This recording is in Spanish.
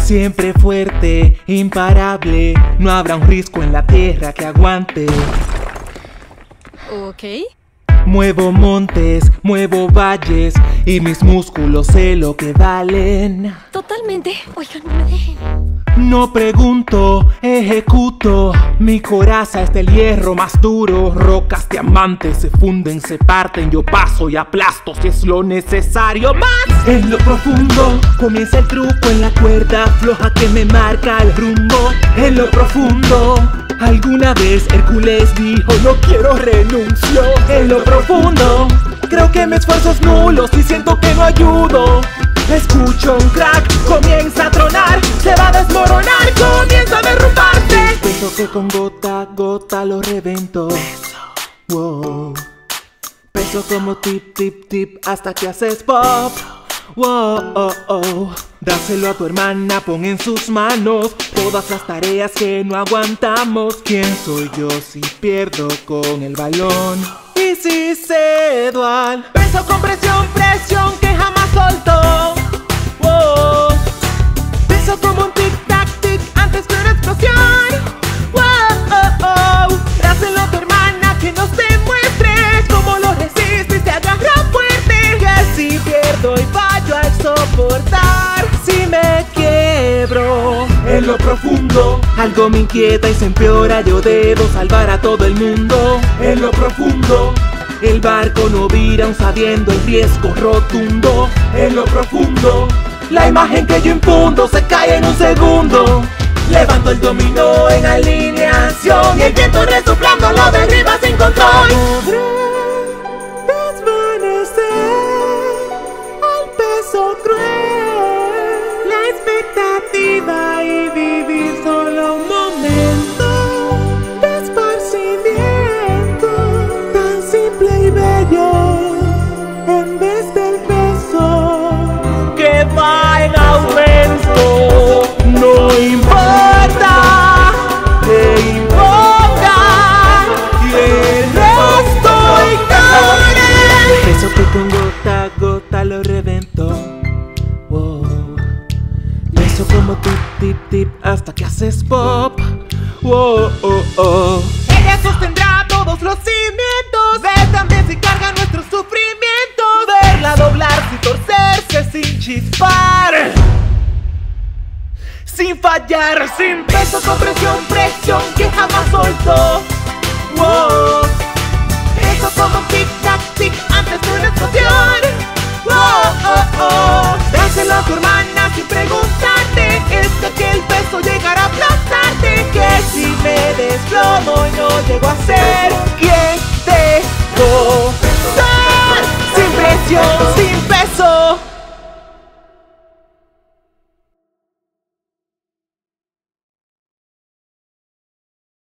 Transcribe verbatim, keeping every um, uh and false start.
Siempre fuerte, imparable, no habrá un risco en la tierra que aguante. Ok. Muevo montes, muevo valles y mis músculos sé lo que valen. Totalmente. Oigan, no me dejen. No pregunto, ejecuto. Mi coraza es del hierro más duro. Rocas, diamantes se funden, se parten. Yo paso y aplasto si es lo necesario. Más en lo profundo comienza el truco en la cuerda floja que me marca el rumbo. En lo profundo alguna vez Hércules dijo no quiero renuncio. En lo profundo creo que mi esfuerzo es nulo si siento que no ayudo. Escucho un crack, comienza a tronar, se va a desmoronar, comienza a derrumbarse. Pienso que con gota a gota lo revento. Wow. Peso como tip, tip, tip hasta que haces pop. Wow, oh, oh. Dáselo a tu hermana, pon en sus manos todas las tareas que no aguantamos. ¿Quién soy yo si pierdo con el balón? Y si cedo al peso con presión, presión que jamás soltó. Wow. Peso como un tic-tac, tic antes que una explosión. Wow, oh, oh. Dáselo a tu hermana que nos demuestres cómo lo resiste y se agarra fuerte. Que si pierdo y fallo al soportar, si me quiebro en lo profundo, algo me inquieta y se empeora. Yo debo salvar a todo el mundo. En lo profundo el barco no vira aun sabiendo el riesgo rotundo. En lo profundo la imagen que yo impundo se cae en un segundo. Levanto el dominó en alineación y el viento resoplando lo derriba sin control. Expectativa y vivir solo un momento de esparcimiento tan simple y bello en vez del peso que va en aumento. No importa que imponga y el resto ignore. Peso que con gota a gota lo reventó. Como tip, tip, tip hasta que haces pop. Wow, oh, oh. Ella sostendrá todos los cimientos. Ver también si carga nuestros sufrimientos. Verla doblarse y torcerse sin chispar, sin fallar, sin peso con presión, presión que jamás soltó. Wow.